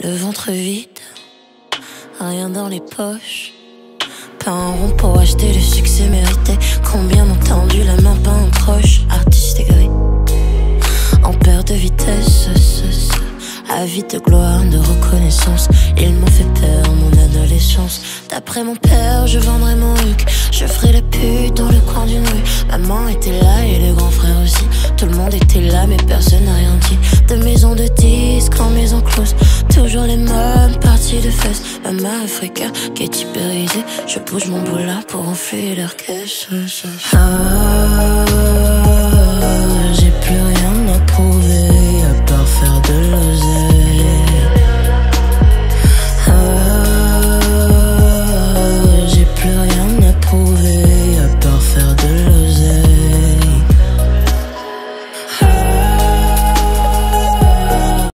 le ventre vide, rien dans les poches. Pas un rond pour acheter le succès mérité. Combien m'ont tendu la main, pas un proche. Artiste aigri, en perte de vitesse, avide de gloire, de reconnaissance. Ils m'ont fait peur, mon adolescence. D'après mon père, je vendrais mon huc. Je ferais la pute dans le coin d'une rue. Maman était là et le grand frère aussi. Tout le monde était là mais personne n'a rien dit. De maison de disques en maison close, toujours les mêmes parties de fesses. Maman africain qui est hyperisée. Je bouge mon boulard pour enfler leur caisse. Ah, j'ai plus rien à prouver.